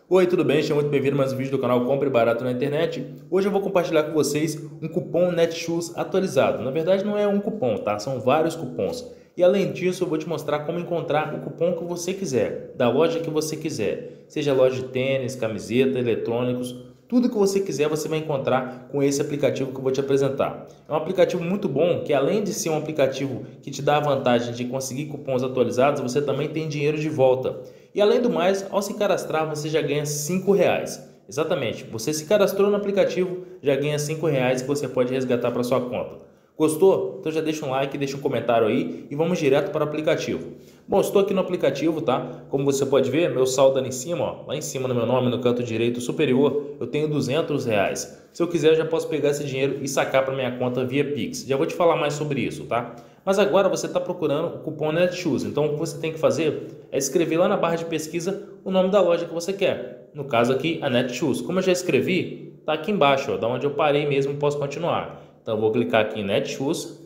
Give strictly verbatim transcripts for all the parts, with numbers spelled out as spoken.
Oi, tudo bem? Seja muito bem-vindo a mais um vídeo do canal Compre Barato na Internet. Hoje eu vou compartilhar com vocês um cupom Netshoes atualizado. Na verdade não é um cupom, tá? São vários cupons. E além disso eu vou te mostrar como encontrar o cupom que você quiser, da loja que você quiser. Seja loja de tênis, camiseta, eletrônicos, tudo que você quiser você vai encontrar com esse aplicativo que eu vou te apresentar. É um aplicativo muito bom que, além de ser um aplicativo que te dá a vantagem de conseguir cupons atualizados, você também tem dinheiro de volta. E além do mais, ao se cadastrar você já ganha cinco reais. Exatamente, você se cadastrou no aplicativo, já ganha cinco reais que você pode resgatar para sua conta. Gostou? Então já deixa um like, deixa um comentário aí e vamos direto para o aplicativo. Bom, estou aqui no aplicativo, tá? Como você pode ver, meu saldo ali em cima, ó, lá em cima no meu nome, no canto direito superior, eu tenho duzentos reais. Se eu quiser, eu já posso pegar esse dinheiro e sacar para minha conta via Pix. Já vou te falar mais sobre isso, tá? Mas agora você está procurando o cupom Netshoes. Então o que você tem que fazer é escrever lá na barra de pesquisa o nome da loja que você quer. No caso aqui, a Netshoes. Como eu já escrevi, tá aqui embaixo, ó, da onde eu parei mesmo, posso continuar. Então eu vou clicar aqui em Netshoes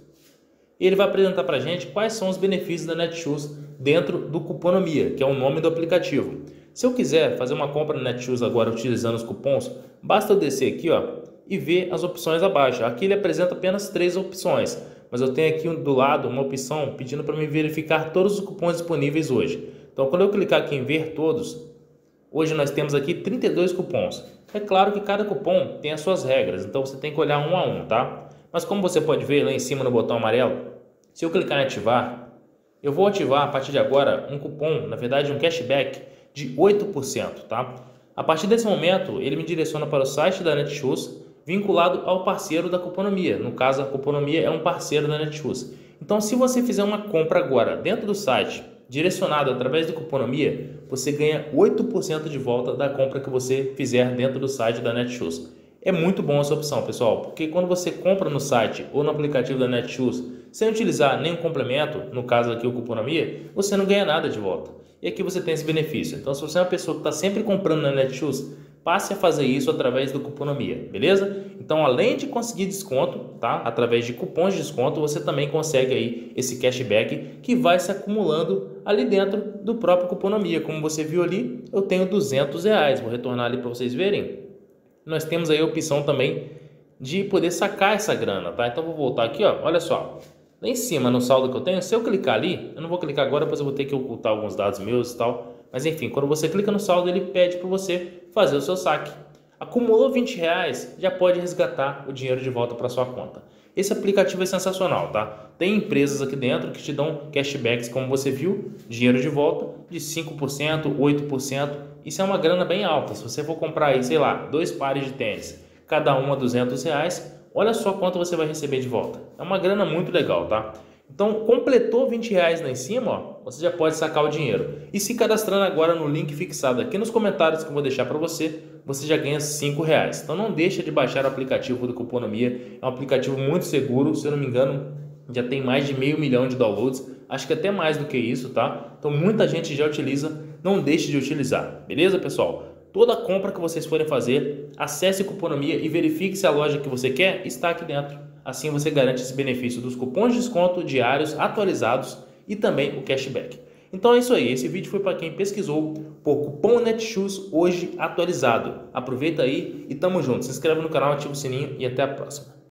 e ele vai apresentar para a gente quais são os benefícios da Netshoes dentro do Cuponomia, que é o nome do aplicativo. Se eu quiser fazer uma compra na Netshoes agora utilizando os cupons, basta eu descer aqui, ó, e ver as opções abaixo. Aqui ele apresenta apenas três opções, mas eu tenho aqui do lado uma opção pedindo para me verificar todos os cupons disponíveis hoje. Então quando eu clicar aqui em ver todos, hoje nós temos aqui trinta e dois cupons. É claro que cada cupom tem as suas regras, então você tem que olhar um a um, tá? Mas como você pode ver lá em cima no botão amarelo, se eu clicar em ativar, eu vou ativar a partir de agora um cupom, na verdade um cashback de oito por cento, tá? A partir desse momento, ele me direciona para o site da Netshoes, vinculado ao parceiro da Cuponomia. No caso, a Cuponomia é um parceiro da Netshoes. Então, se você fizer uma compra agora dentro do site, direcionado através do Cuponomia, você ganha oito por cento de volta da compra que você fizer dentro do site da Netshoes. É muito bom essa opção, pessoal, porque quando você compra no site ou no aplicativo da Netshoes, sem utilizar nenhum complemento, no caso aqui o Cuponomia, você não ganha nada de volta. E aqui você tem esse benefício. Então, se você é uma pessoa que está sempre comprando na Netshoes, passe a fazer isso através do Cuponomia, beleza? Então, além de conseguir desconto, tá? Através de cupons de desconto, você também consegue aí esse cashback que vai se acumulando ali dentro do próprio Cuponomia. Como você viu ali, eu tenho duzentos reais. Vou retornar ali para vocês verem. Nós temos aí a opção também de poder sacar essa grana, tá? Então, vou voltar aqui, ó. Olha só. Lá em cima, no saldo que eu tenho, se eu clicar ali, eu não vou clicar agora, pois eu vou ter que ocultar alguns dados meus e tal. Mas enfim, quando você clica no saldo, ele pede para você fazer o seu saque. Acumulou vinte reais, já pode resgatar o dinheiro de volta para sua conta. Esse aplicativo é sensacional, tá? Tem empresas aqui dentro que te dão cashbacks, como você viu, dinheiro de volta de cinco por cento, oito por cento. Isso é uma grana bem alta. Se você for comprar aí, sei lá, dois pares de tênis, cada um a duzentos reais, olha só quanto você vai receber de volta. É uma grana muito legal, tá? Então, completou vinte reais lá em cima, ó, você já pode sacar o dinheiro. E se cadastrando agora no link fixado aqui nos comentários que eu vou deixar para você, você já ganha cinco reais. Então não deixa de baixar o aplicativo do Cuponomia. É um aplicativo muito seguro, se eu não me engano, já tem mais de meio milhão de downloads. Acho que até mais do que isso, tá? Então muita gente já utiliza, não deixe de utilizar. Beleza, pessoal? Toda compra que vocês forem fazer, acesse o Cuponomia e verifique se a loja que você quer está aqui dentro. Assim você garante esse benefício dos cupons de desconto diários atualizados e também o cashback. Então é isso aí, esse vídeo foi para quem pesquisou por cupom Netshoes hoje atualizado. Aproveita aí e tamo junto. Se inscreve no canal, ativa o sininho e até a próxima.